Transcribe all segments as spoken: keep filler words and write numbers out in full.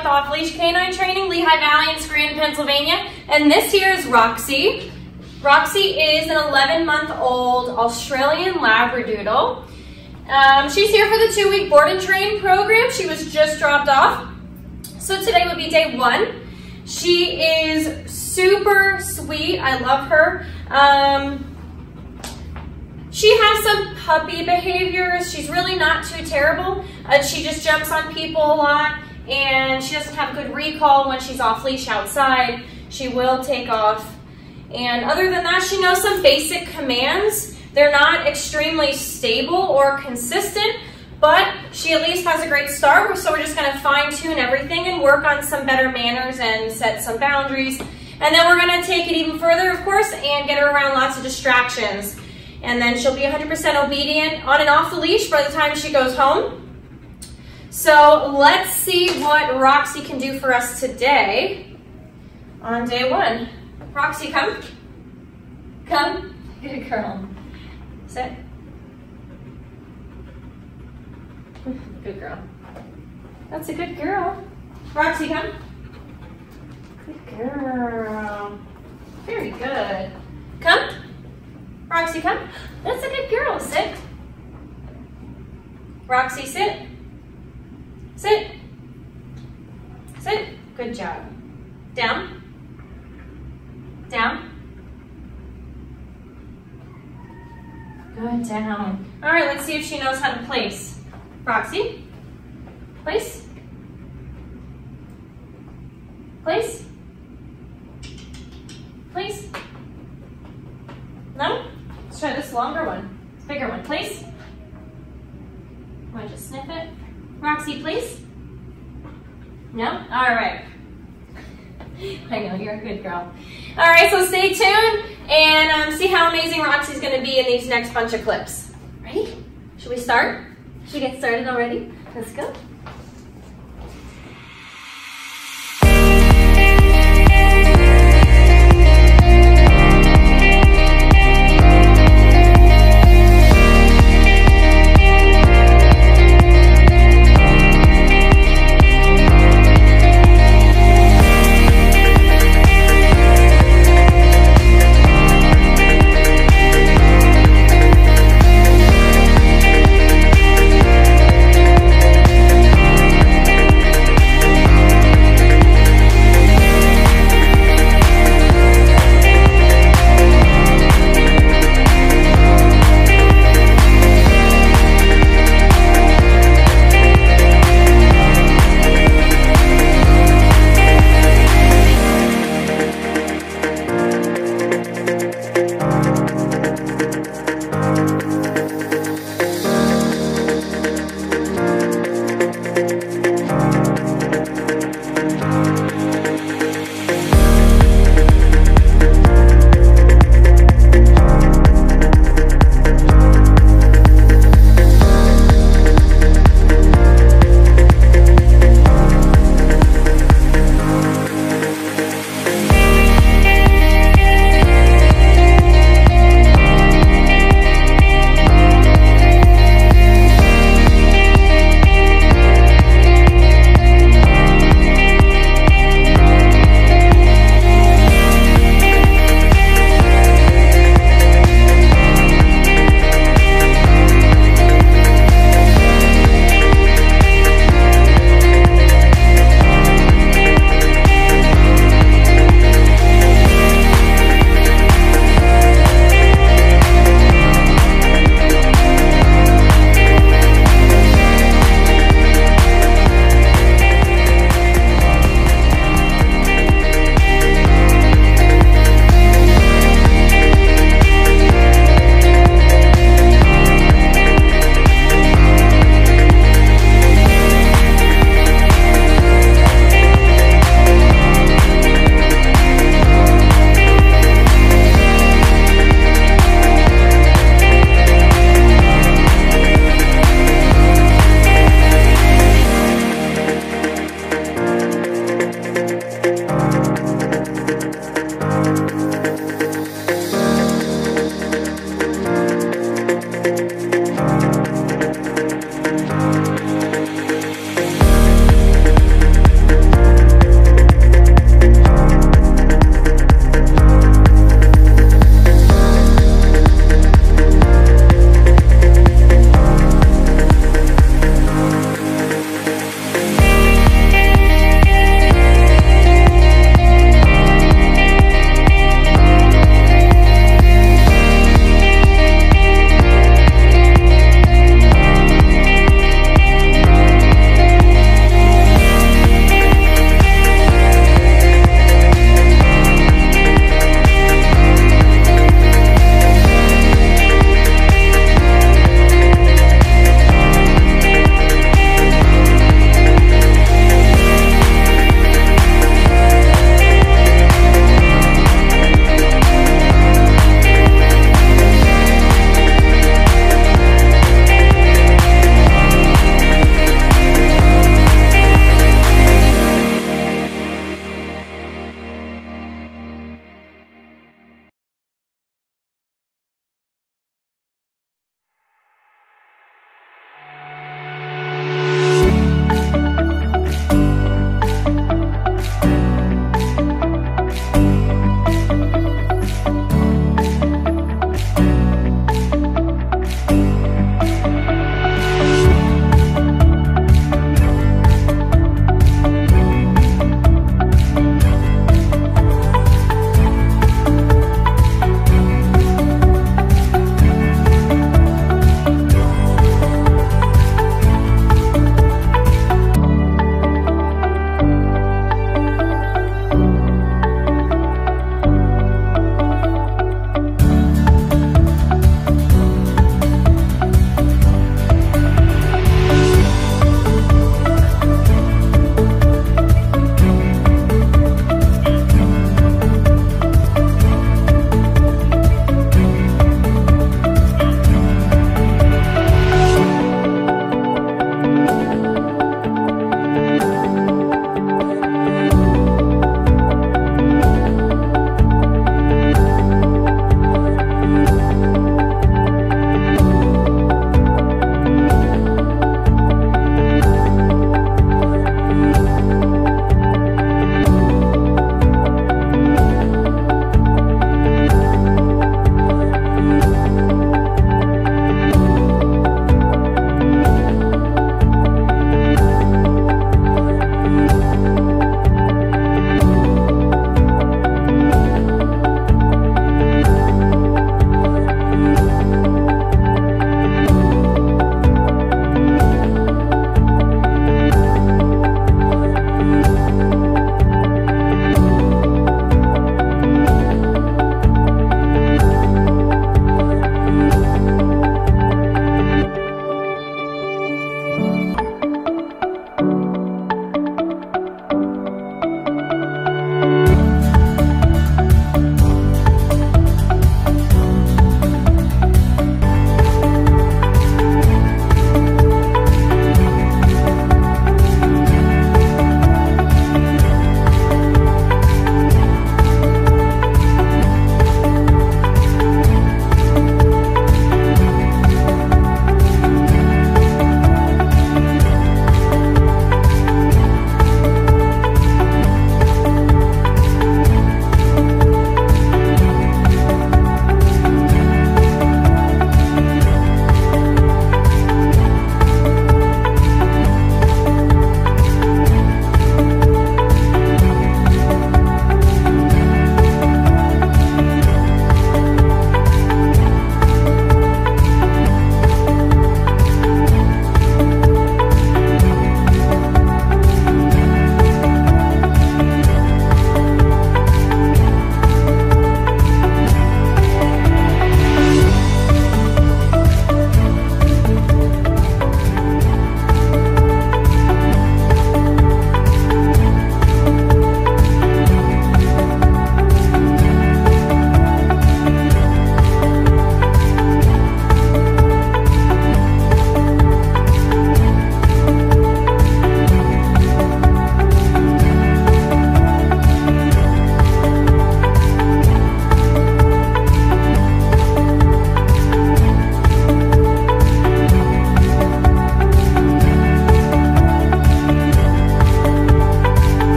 with Off Leash Canine Training, Lehigh Valley in Scranton, Pennsylvania. And this here is Roxy. Roxy is an eleven month old Australian Labradoodle. Um, she's here for the two week board and train program. She was just dropped off. So today would be day one. She is super sweet. I love her. Um, she has some puppy behaviors. She's really not too terrible. Uh, she just jumps on people a lot, and she doesn't have good recall when she's off leash outside. She will take off. And other than that, she knows some basic commands. They're not extremely stable or consistent, but she at least has a great start. So we're just gonna fine tune everything and work on some better manners and set some boundaries. And then we're gonna take it even further, of course, and get her around lots of distractions. And then she'll be one hundred percent obedient on and off the leash by the time she goes home. So let's see what Roxy can do for us today on day one. Roxy, come. Come. Good girl. Sit. Good girl. That's a good girl. Roxy, come. Good girl. Very good. Come. Roxy, come. That's a good girl. Sit. Roxy, sit. Sit. Sit. Good job. Down. Down. Good, down. All right, let's see if she knows how to place. Roxy, place. Place. Place. No? Let's try this longer one. This bigger one. Place. Want to just sniff it? Roxy, place. No? All right. I know, you're a good girl. All right, so stay tuned and um, see how amazing Roxy's gonna be in these next bunch of clips. Ready? Should we start? Should we get started already? Let's go.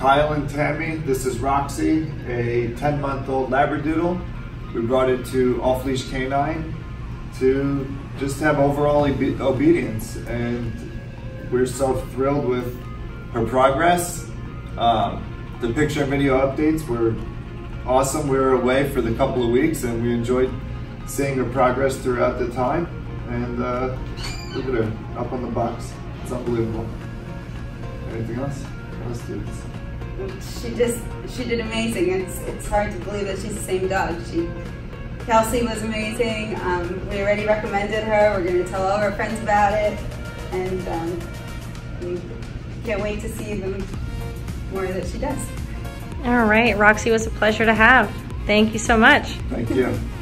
Kyle and Tammy. This is Roxy, a ten month old Labradoodle. We brought it to Off Leash Canine to just have overall obe obedience, and we're so thrilled with her progress. Um, the picture and video updates were awesome. We were away for the couple of weeks and we enjoyed seeing her progress throughout the time. And uh, look at her up on the box. It's unbelievable. Anything else? Let's do this. She just, she did amazing. It's it's hard to believe that she's the same dog. She, Kelsey was amazing. Um, we already recommended her. We're going to tell all our friends about it, and um, we can't wait to see the more that she does. All right, Roxy was a pleasure to have. Thank you so much. Thank you.